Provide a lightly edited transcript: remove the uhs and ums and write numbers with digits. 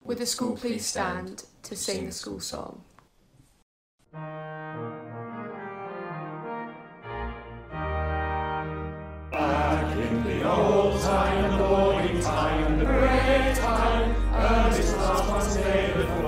Would the school please stand to sing the school song? Back in the old time, the morning time, the great time, and this last one stay before.